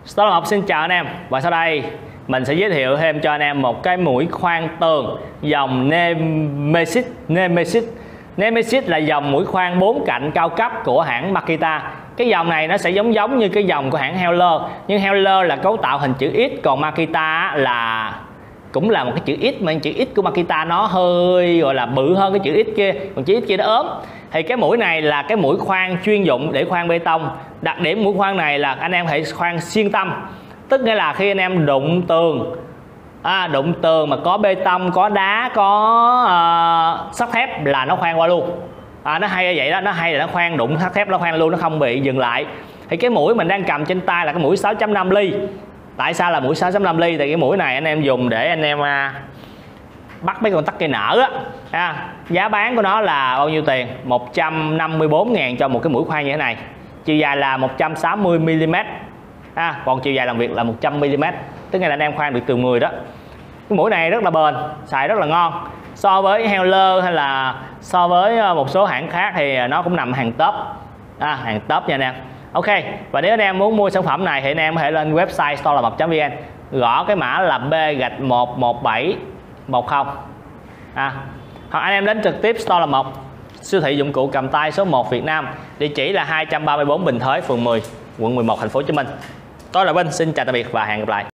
Stone Học xin chào anh em, và sau đây mình sẽ giới thiệu thêm cho anh em một cái mũi khoan tường dòng Nemesis. Nemesis là dòng mũi khoan 4 cạnh cao cấp của hãng Makita. Cái dòng này nó sẽ giống như cái dòng của hãng Heller, nhưng Heller là cấu tạo hình chữ X, còn Makita là cũng là một cái chữ X, mà chữ X của Makita nó hơi gọi là bự hơn cái chữ X kia, còn chữ X kia nó ốm. Thì cái mũi này là cái mũi khoan chuyên dụng để khoan bê tông. Đặc điểm mũi khoan này là anh em phải khoan xuyên tâm, tức nghĩa là khi anh em đụng tường mà có bê tông, có đá, có sắt thép là nó khoan qua luôn. Nó hay như vậy đó, nó hay là nó khoan đụng sắt thép nó khoan luôn, nó không bị dừng lại. Thì cái mũi mình đang cầm trên tay là cái mũi 6.5 ly. Tại sao là mũi 6.5 ly? Thì cái mũi này anh em dùng để anh em bắt mấy con tắc cây nở á. Giá bán của nó là bao nhiêu tiền? 154.000 cho một cái mũi khoan như thế này. Chiều dài là 160mm, còn chiều dài làm việc là 100mm, tức là anh em khoan được từ người đó. Cái mũi này rất là bền, xài rất là ngon. So với Heller hay là so với một số hãng khác thì nó cũng nằm hàng top, hàng top nha anh em. Ok, và nếu anh em muốn mua sản phẩm này thì anh em có thể lên website storelamop.vn, gõ cái mã là B-11710, hoặc anh em đến trực tiếp Store Làm Một, siêu thị dụng cụ cầm tay số 1 Việt Nam, địa chỉ là 234 Bình Thới, phường 10, quận 11, thành phố Hồ Chí Minh. Tôi là Vinh, xin chào tạm biệt và hẹn gặp lại.